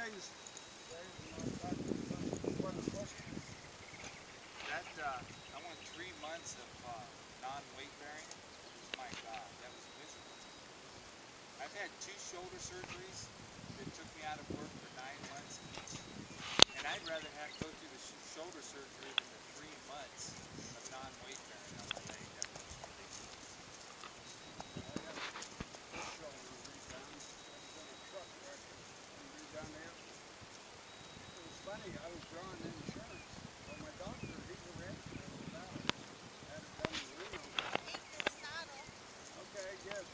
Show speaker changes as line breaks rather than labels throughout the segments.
guys one question.
That I went 3 months of non-weight bearing. My God, that was miserable. I've had 2 shoulder surgeries that took me out of work for 9 months each, and I'd rather have go through the shoulder surgery than the 3 months of non-weight bearing on my leg. That was ridiculous.
I had this shoulder redone. I was in a truck wreck and redone it. It was funny, I was drawing insurance. Well, my doctor, he's a rancher in the valley. Had it done in Reno.
I hate this saddle.
Okay, good.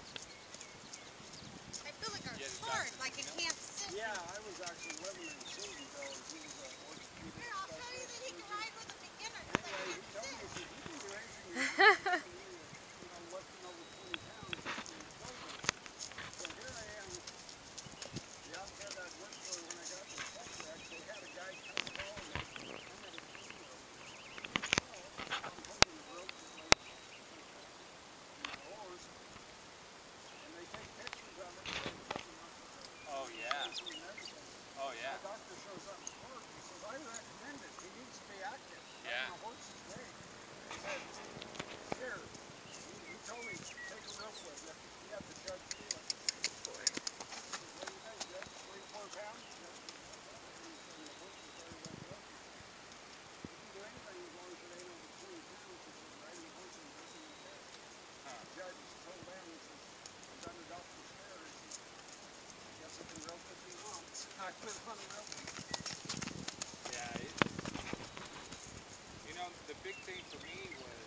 I feel like I'm
Yeah, the
hard,
doctor
like I
didn't know.
can't sit.
Yeah, I was actually living in Susanville. He was an orthopedic
Here, I'll show you that he can
surgeon.
ride with a beginner because I
Anyway, he
can't
told me, he
sit.
said, you can do anything you want. Lifting over 20 pounds in your shoulder. So here I am. The outfit I'd worked for when I got in the truck wreck, they had a guy come call me. I'm at a studio. I'm holding a rope that lays in the hose. And they take pictures of it and they put me on
Oh yeah.
and everything.
Oh yeah.
My doctor shows up to work. He says, I recommend it. He needs to be active.
Yeah.
My horse is great. He said, here. He told me, take a rope with you. He had the judge do it. What do you think, Judge? 3-4 pounds? Yep. He said, the horse is very well broken. You can do anything as long as it ain't over 20 pounds. He said, riding a horse and breaking your back. The judge told them, he says, I'm under doctor's care. He says, I guess I can rope if he wants. I put on a rope.
Yeah. The big thing for me was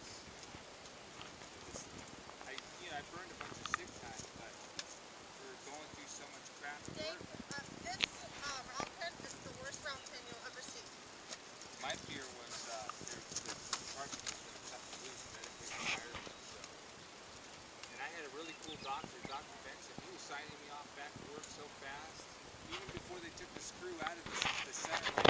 I burned a bunch of sick time, but we were going through so much crap at
Dave,
work.
this round pen is the worst round pen you'll ever see.
My fear was the department was going to cut me loose, but I didn't get fired. So. And I had a really cool doctor, Dr. Benson. He was signing me off back to work so fast. Even before they took the screw out of the center